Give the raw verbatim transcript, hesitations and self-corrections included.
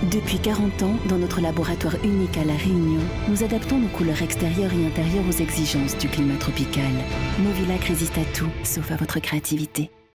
Depuis quarante ans, dans notre laboratoire unique à La Réunion, nous adaptons nos couleurs extérieures et intérieures aux exigences du climat tropical. Movilac résiste à tout, sauf à votre créativité.